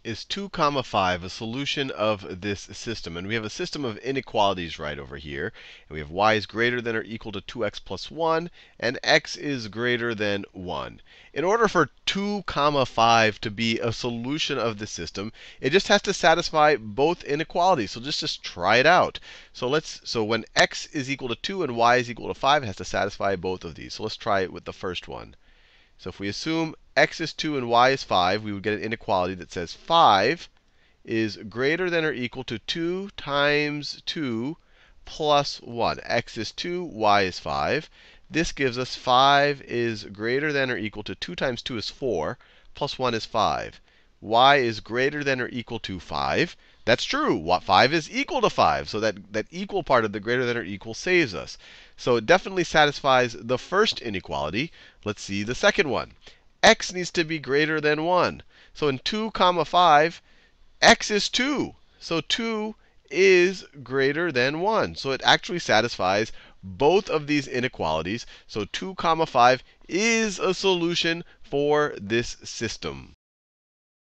is 2 comma 5 a solution of this system? And we have a system of inequalities right over here. And we have y is greater than or equal to 2x plus 1, and x is greater than 1. In order for 2 comma 5 to be a solution of the system, it just has to satisfy both inequalities. So just try it out. So when x is equal to 2 and y is equal to 5, it has to satisfy both of these. So let's try it with the first one. So if we assume x is 2 and y is 5, we would get an inequality that says 5 is greater than or equal to 2 times 2 plus 1. X is 2, y is 5. This gives us 5 is greater than or equal to 2 times 2 is 4, plus 1 is 5. Y is greater than or equal to 5. That's true. 5 is equal to 5. So that equal part of the greater than or equal saves us. So it definitely satisfies the first inequality. Let's see the second one. X needs to be greater than 1. So in 2 comma 5, x is 2. So 2 is greater than 1. So it actually satisfies both of these inequalities. So 2 comma 5 is a solution for this system.